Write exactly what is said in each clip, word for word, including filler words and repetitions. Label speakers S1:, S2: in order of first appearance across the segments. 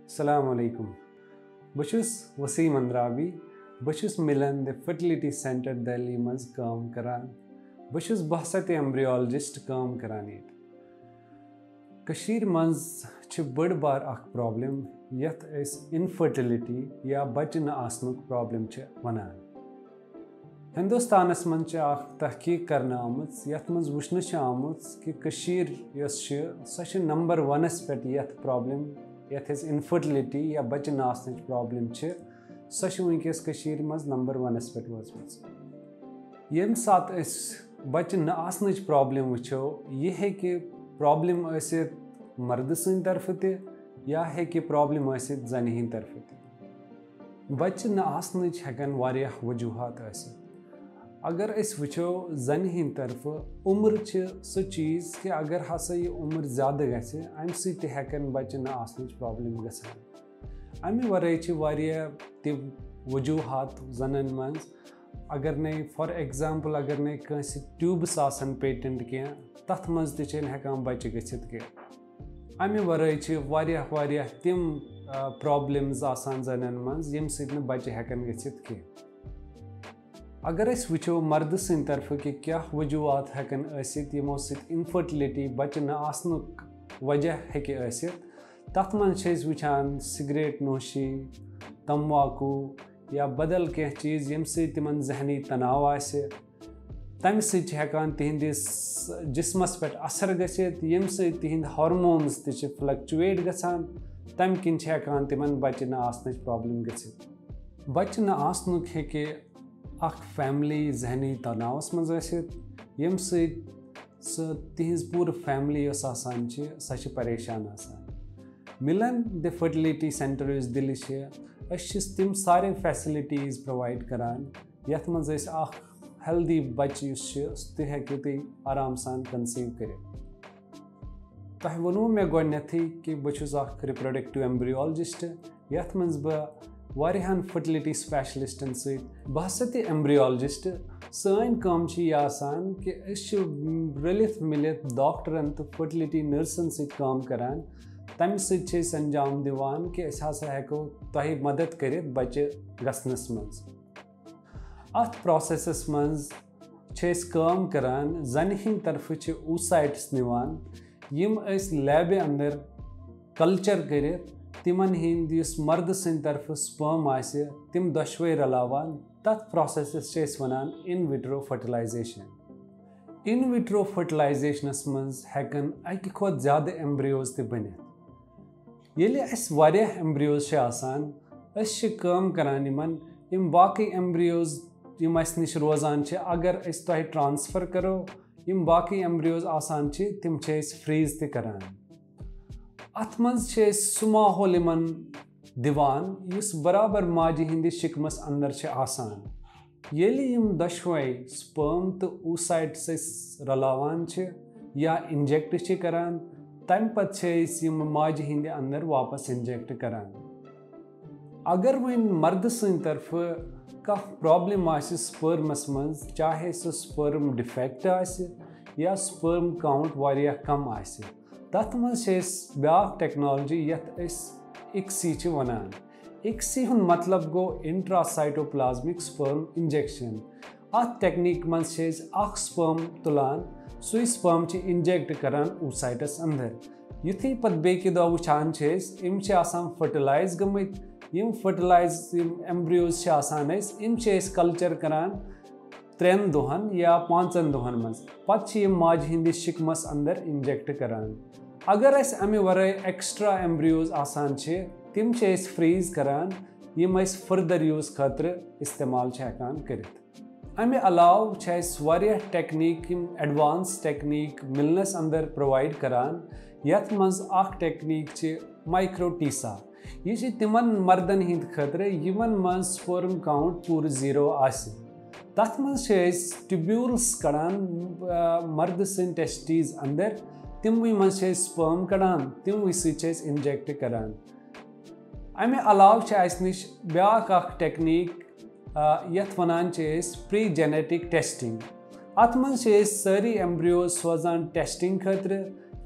S1: Assalamu alaikum. Bashus Wasim Andrabi, Bashus Milan the Fertility Center Delhi maz kaam karan. Bashus bahsat embryologist kaam karanit. Kashir maz ch bad bar ak problem yath is infertility ya bach na asnuk problem ch wanan. Hindustanas man ch ak tahqiq karna amuts yath maz wushna ch amuts ki Kashir yos ch such a number one aspect yath problem yath is infertility ya bach na asnuk problem ch such unkes Kashir maz number one aspect was was. Yem sat is bach na asnuk problem wucho ye hai ki problem ऐसे मर्द सं तरफ ते या है कि problem ऐसे जन हिंद तरफ ते बच्च न आसन हेकन वारिया वजूहात ऐसे अगर इस वचो जन हिंद तरफ उम्र छ सो चीज कि अगर हसा ये उम्र ज्यादा गसे अम सि हेकन बच्च न आसन प्रॉब्लम गसान अमे वरे छ वारिया ते वजूहात जनन मंज अगर ने फॉर एग्जांपल अगर ने कंसी ट्यूब्स आसन पेटेंट के तथ मज ते छन हेकान बच्च गसित के अमे वरे छ वारिया वारिया तिम प्रॉब्लम्स आसान जनन मंज यम सित न बच्च हेकन गसित के अगर इस वचो मर्द सिन तरफ के क्या वजूहात हेकन असित यमो सित इनफर्टिलिटी बच्च न आसनुक वजह हेके असित तथ मन छ वचान सिगरेट नोशी तंबाकू या बदल कह चीज़ यम से तिमन जहनी तनाव आसे तम से हेकान तिहंदिस जिस्मस पे असर गसित यम से तिहंद हार्मोन्स ते फ्लक्चुएट गसान तम किन हेकान तिमन बच्च न आसन प्रॉब्लम गसित बच्च न आसनुक हेके अख फैमिली जहनी तनावस मज आसित यम से स तिहंज पूर फैमिली यस आसान छ सच परेशान आसान मिलन द फर्टिलिटी सेंटर इस दिल्ली छ अस तिम सारे फैसिलिटीज़ प्रोवाइड करान यथ मज अख हेल्दी बच्चे तह हेकु तुम आराम सान कंसीव कर तह वनो मे गोथी कि बहुस रिप्रोडक्टिव एम्ब्रियोलॉजिस्ट यथ मज बहन फर्टिलिटी स्पेशलिस्टन सत हसा ते एम्ब्रियोलॉजिस्ट सन काम आसान कि रलित मिलित डॉक्टरन तो फर्टिलिटी नर्सन सत काम करान तम सत अंजाम दिवान कि हसा हेको तह मदद कर बच्चे गसनस मज अत प्रोसेसस मज काम करान जन हिंद तरफ ऊसाइट्स निवान यम अस लैब अंदर कल्चर कर तिमन हिंद युस मर्द सिंद तरफ स्पर्म आसे तिम दशवे रलावान तथ प्रोसेसस वनान in vitro fertilization in vitro फर्टिलाइजेशनस मज हेकन अकि खोत ज्यादा एम्ब्रियोज ते बनित येले अस वारिया एम्ब्रियोज आसान अस काम करान यमन यम बाकी एम्ब्रियोज यम अस निश रोजान छ अगर अस तह ट्रांसफर करो यम बाकी एम्ब्रियोज आसान छ तिम छ अस फ्रीज ते करान अथ मज छ सु माहौल यमन दिवान युस बराबर माजि हिंद शिकमस अंदर छ आसान येले यम दशवे स्पर्म तो oocytes रलावान छ या इंजेक्ट छ करान तम पे माज हिंद अंदर वापस इंजेक्ट करान अगर वन मर्द सन तरफ कह प्रॉब्लम आसे स्पर्मस मज चाहे सह स्पर्म डिफेक्ट आसे या स्पर्म काउंट वारिया कम आसे तथ मज ब्या टेक्नोलॉजी यथ इक्सी वनान इक्सी हुन मतलब गो इंट्रासाइटोप्लाज्मिक स्पर्म इंजेक्शन अत टेक्निक मज अख स्पर्म तुलान सु स्पर्म इंजेक्ट करान oocytes अंदर युथी पत बेकि दो वुचान इम फर्टिलाइज गमित यम फर्टिलाइज एम्ब्रियोज आसान इम कल्चर करान त्रेन दोहन या पांचन दोहन मज पत माज हिंद शिकमस अंदर इंजेक्ट करान अगर अस अमे वरे एक्स्ट्रा एम्ब्रियोज आसान तिम फ्रीज करान यम फर्दर यूज खतर इस्तेमाल हेकान करित अमे अलाव वारिया टेक्निक एडवांस टेक्निक मिलनस अंदर प्रोवाइड करान यथ मज अख टेक्निक माइक्रोटीसा यह तिमन मर्दन हिंद खतर यमन मज स्पर्म काउंट पूर जीरो आसे तथ मज ट्यूब्यूल्स कड़ान मर्द सन टेस्टीज अंदर तिमवे मज स्पर्म कड़ान तिमवे सत इंजेक्ट करान अमे अलाव निश ब्या टेक्निक यथ वनान प्री जेनेटिक टेस्टिंग अत मज सारी एम्ब्रियोज सोजान टेस्टिंग खतर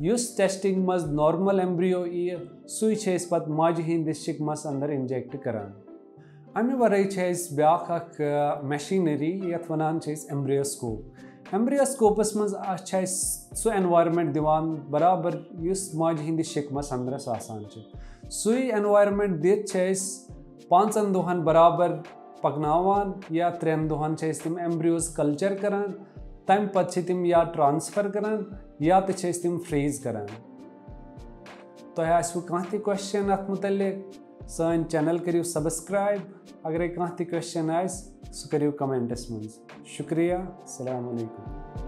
S1: युस टेस्टिंग मज नॉर्मल एम्ब्रियो यी सुई छे इस पत माजि हिंदिस शिकमस अंदर इंजेक्ट करान। अमे वराई छे इस ब्याख अख मशीनरी यथ वनान छे इस एम्ब्रियोस्कोप। एम्ब्रियोस्कोपस मज छे इस सु एनवायरनमेंट दिवान बराबर युस माजि हिंदिस शिकमस अंदरस आसान छे। सुई एनवायरनमेंट दित छे इस पांचन दोहन बराबर पकनावान या त्रेन दोहन छे इस तिम एम्ब्रियोज कल्चर करान। तम पत छे तिम या ट्रांसफर करान या तो छे इस तिम फ्रीज करान। तो आसु कहां ति क्वेश्चन अत मुतल्लिक सन चैनल करियो सब्सक्राइब। अगर कहां ति क्वेश्चन आस सु करियो कमेंटस मज। शुक्रिया। अस्सलाम वालेकुम।